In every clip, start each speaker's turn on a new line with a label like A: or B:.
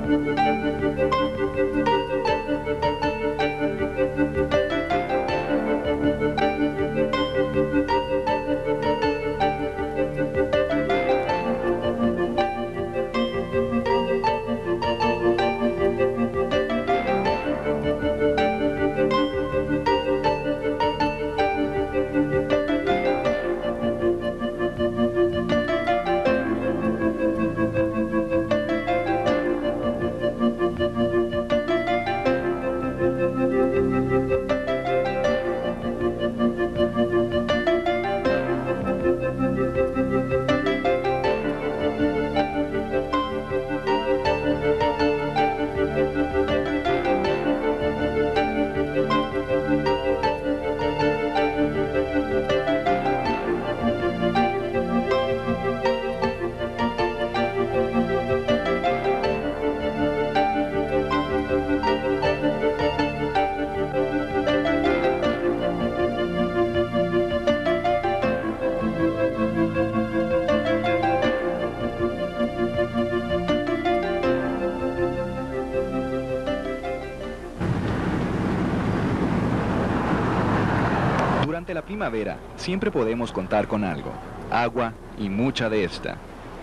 A: Durante la primavera siempre podemos contar con algo, agua y mucha de esta.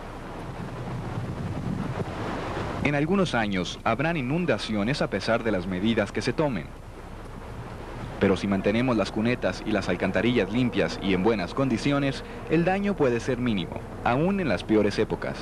A: En algunos años habrán inundaciones a pesar de las medidas que se tomen. Pero si mantenemos las cunetas y las alcantarillas limpias y en buenas condiciones, el daño puede ser mínimo, aún en las peores épocas.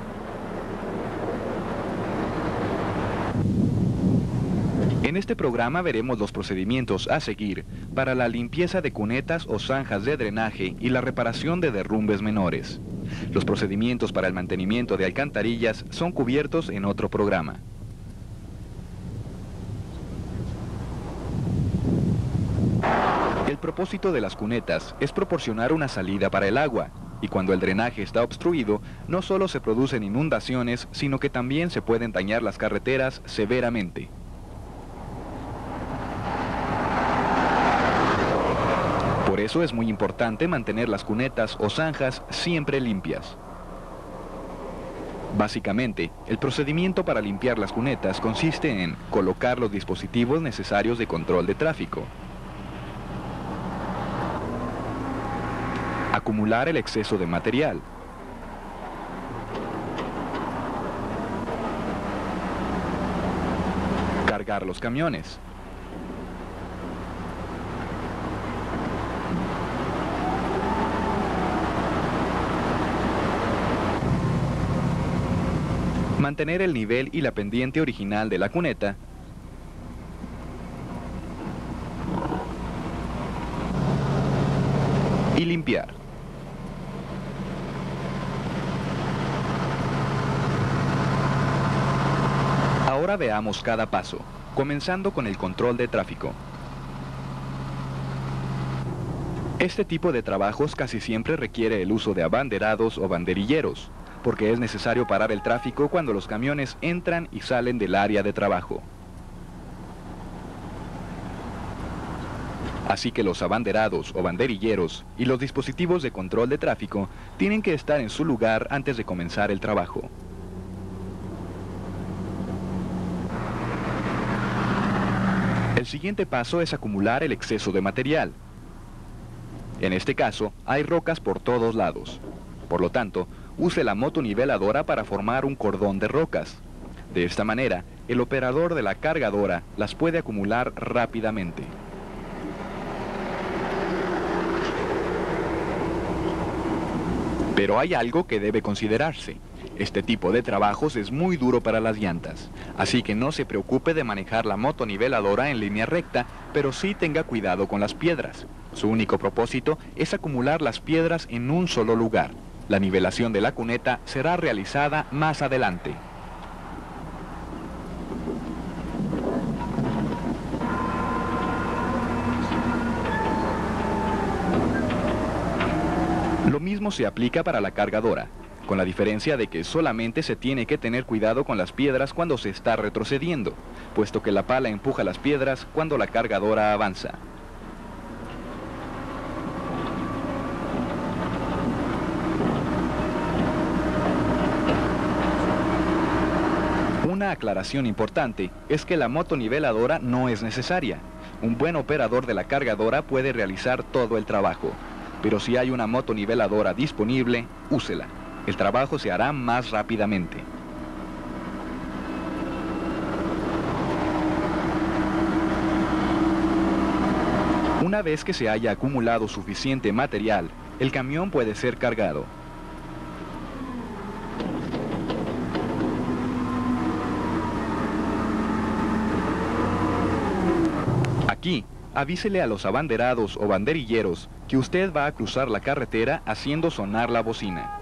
A: En este programa veremos los procedimientos a seguir para la limpieza de cunetas o zanjas de drenaje y la reparación de derrumbes menores. Los procedimientos para el mantenimiento de alcantarillas son cubiertos en otro programa. El propósito de las cunetas es proporcionar una salida para el agua, y cuando el drenaje está obstruido, no solo se producen inundaciones, sino que también se pueden dañar las carreteras severamente. Por eso es muy importante mantener las cunetas o zanjas siempre limpias. Básicamente, el procedimiento para limpiar las cunetas consiste en colocar los dispositivos necesarios de control de tráfico, acumular el exceso de material, cargar los camiones, mantener el nivel y la pendiente original de la cuneta, y limpiar. Ahora veamos cada paso, comenzando con el control de tráfico. Este tipo de trabajos casi siempre requiere el uso de abanderados o banderilleros, porque es necesario parar el tráfico cuando los camiones entran y salen del área de trabajo. Así que los abanderados o banderilleros y los dispositivos de control de tráfico tienen que estar en su lugar antes de comenzar el trabajo. El siguiente paso es acumular el exceso de material. En este caso, hay rocas por todos lados. Por lo tanto, use la motoniveladora para formar un cordón de rocas. De esta manera, el operador de la cargadora las puede acumular rápidamente. Pero hay algo que debe considerarse. Este tipo de trabajos es muy duro para las llantas, así que no se preocupe de manejar la motoniveladora en línea recta, pero sí tenga cuidado con las piedras. Su único propósito es acumular las piedras en un solo lugar. La nivelación de la cuneta será realizada más adelante. Lo mismo se aplica para la cargadora, con la diferencia de que solamente se tiene que tener cuidado con las piedras cuando se está retrocediendo, puesto que la pala empuja las piedras cuando la cargadora avanza. Una aclaración importante es que la motoniveladora no es necesaria. Un buen operador de la cargadora puede realizar todo el trabajo. Pero si hay una motoniveladora disponible, úsela. El trabajo se hará más rápidamente. Una vez que se haya acumulado suficiente material, el camión puede ser cargado. Aquí, avísele a los abanderados o banderilleros que usted va a cruzar la carretera haciendo sonar la bocina.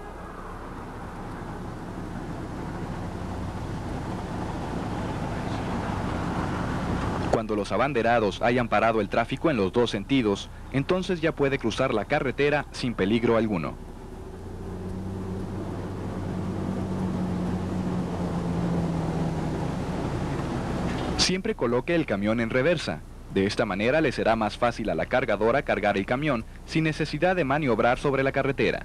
A: Cuando los abanderados hayan parado el tráfico en los dos sentidos, entonces ya puede cruzar la carretera sin peligro alguno. Siempre coloque el camión en reversa. De esta manera le será más fácil a la cargadora cargar el camión sin necesidad de maniobrar sobre la carretera.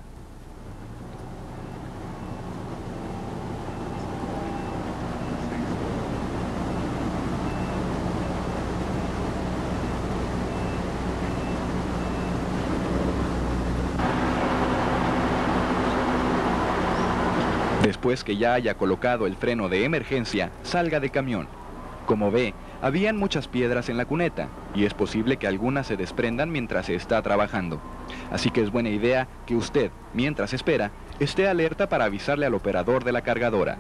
A: Después que ya haya colocado el freno de emergencia, salga del camión. Como ve, habían muchas piedras en la cuneta, y es posible que algunas se desprendan mientras se está trabajando. Así que es buena idea que usted, mientras espera, esté alerta para avisarle al operador de la cargadora.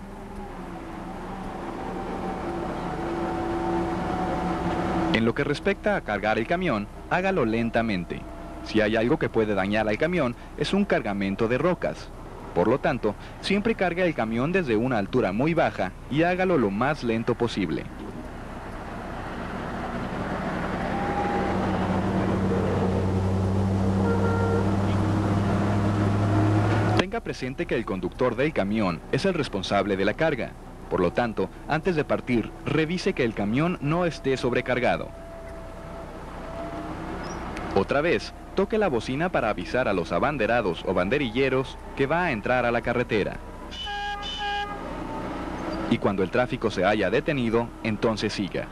A: En lo que respecta a cargar el camión, hágalo lentamente. Si hay algo que puede dañar al camión, es un cargamento de rocas. Por lo tanto, siempre cargue el camión desde una altura muy baja y hágalo lo más lento posible. Tenga presente que el conductor del camión es el responsable de la carga. Por lo tanto, antes de partir, revise que el camión no esté sobrecargado. Otra vez, toque la bocina para avisar a los abanderados o banderilleros que va a entrar a la carretera. Y cuando el tráfico se haya detenido, entonces siga.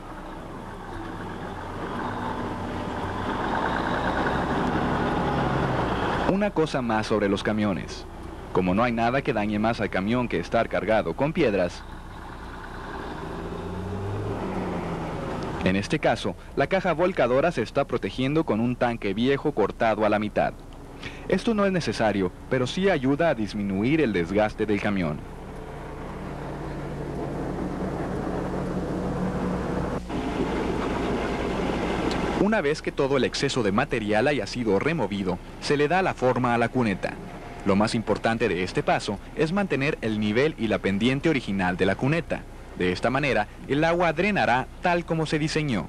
A: Una cosa más sobre los camiones. Como no hay nada que dañe más al camión que estar cargado con piedras, en este caso, la caja volcadora se está protegiendo con un tanque viejo cortado a la mitad. Esto no es necesario, pero sí ayuda a disminuir el desgaste del camión. Una vez que todo el exceso de material haya sido removido, se le da la forma a la cuneta. Lo más importante de este paso es mantener el nivel y la pendiente original de la cuneta. De esta manera, el agua drenará tal como se diseñó.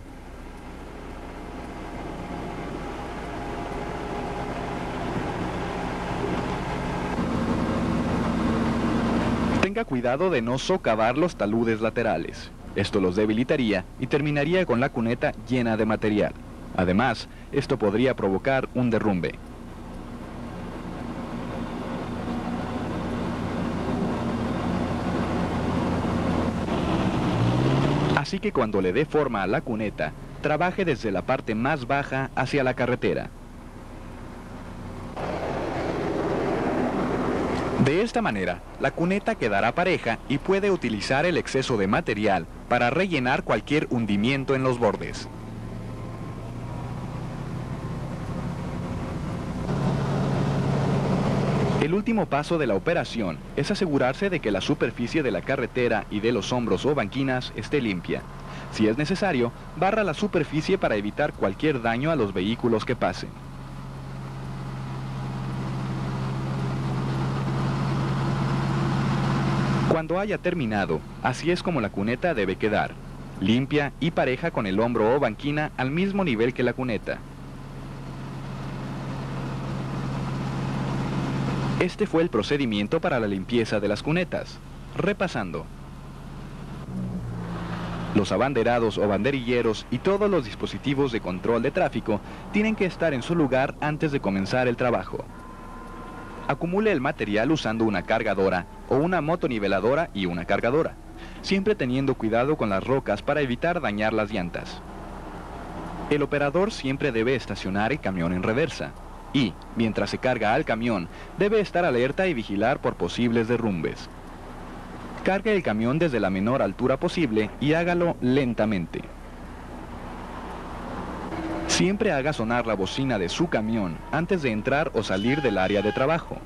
A: Tenga cuidado de no socavar los taludes laterales. Esto los debilitaría y terminaría con la cuneta llena de material. Además, esto podría provocar un derrumbe. Así que cuando le dé forma a la cuneta, trabaje desde la parte más baja hacia la carretera. De esta manera, la cuneta quedará pareja y puede utilizar el exceso de material para rellenar cualquier hundimiento en los bordes. El último paso de la operación es asegurarse de que la superficie de la carretera y de los hombros o banquinas esté limpia. Si es necesario, barra la superficie para evitar cualquier daño a los vehículos que pasen. Cuando haya terminado, así es como la cuneta debe quedar, limpia y pareja con el hombro o banquina al mismo nivel que la cuneta. Este fue el procedimiento para la limpieza de las cunetas. Repasando. Los abanderados o banderilleros y todos los dispositivos de control de tráfico tienen que estar en su lugar antes de comenzar el trabajo. Acumule el material usando una cargadora o una motoniveladora y una cargadora. siempre teniendo cuidado con las rocas para evitar dañar las llantas. El operador siempre debe estacionar el camión en reversa y, mientras se carga al camión, debe estar alerta y vigilar por posibles derrumbes. Cargue el camión desde la menor altura posible y hágalo lentamente. Siempre haga sonar la bocina de su camión antes de entrar o salir del área de trabajo.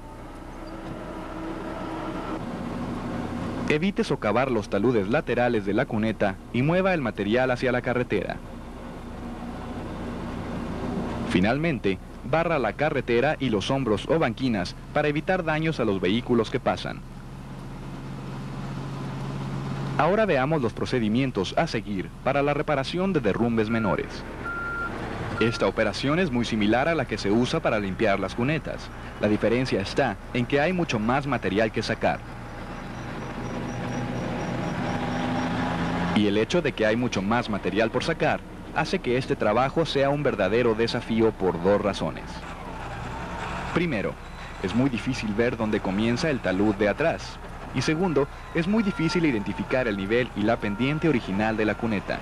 A: Evite socavar los taludes laterales de la cuneta y mueva el material hacia la carretera. Finalmente, barra la carretera y los hombros o banquinas para evitar daños a los vehículos que pasan. Ahora veamos los procedimientos a seguir para la reparación de derrumbes menores. Esta operación es muy similar a la que se usa para limpiar las cunetas. La diferencia está en que hay mucho más material que sacar. Y el hecho de que hay mucho más material por sacar hace que este trabajo sea un verdadero desafío por dos razones. Primero, es muy difícil ver dónde comienza el talud de atrás. Y segundo, es muy difícil identificar el nivel y la pendiente original de la cuneta.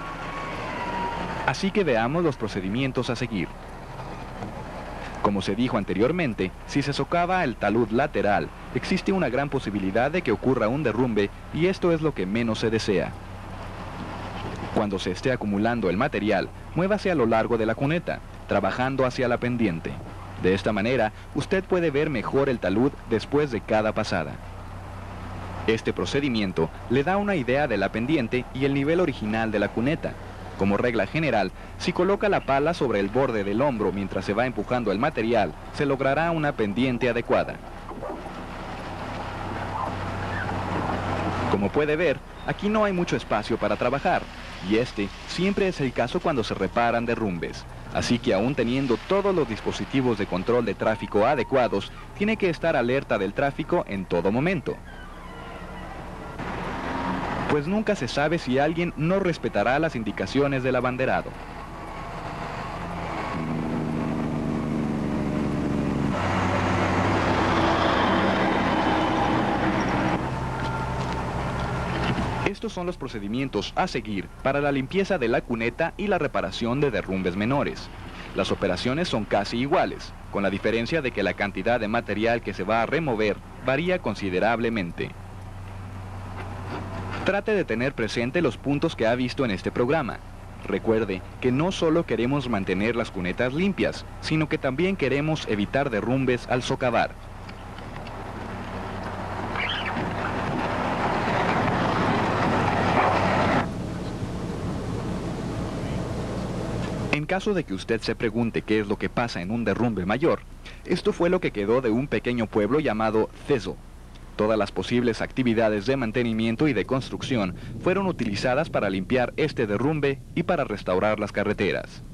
A: Así que veamos los procedimientos a seguir. Como se dijo anteriormente, si se socava el talud lateral, existe una gran posibilidad de que ocurra un derrumbe y esto es lo que menos se desea. Cuando se esté acumulando el material, muévase a lo largo de la cuneta, trabajando hacia la pendiente. De esta manera, usted puede ver mejor el talud después de cada pasada. Este procedimiento le da una idea de la pendiente y el nivel original de la cuneta. Como regla general, si coloca la pala sobre el borde del hombro mientras se va empujando el material, se logrará una pendiente adecuada. Como puede ver, aquí no hay mucho espacio para trabajar, y este siempre es el caso cuando se reparan derrumbes. Así que aún teniendo todos los dispositivos de control de tráfico adecuados, tiene que estar alerta del tráfico en todo momento. Pues nunca se sabe si alguien no respetará las indicaciones del abanderado. Estos son los procedimientos a seguir para la limpieza de la cuneta y la reparación de derrumbes menores. Las operaciones son casi iguales, con la diferencia de que la cantidad de material que se va a remover varía considerablemente. Trate de tener presente los puntos que ha visto en este programa. Recuerde que no solo queremos mantener las cunetas limpias, sino que también queremos evitar derrumbes al socavar. En caso de que usted se pregunte qué es lo que pasa en un derrumbe mayor, esto fue lo que quedó de un pequeño pueblo llamado Thesel. Todas las posibles actividades de mantenimiento y de construcción fueron utilizadas para limpiar este derrumbe y para restaurar las carreteras.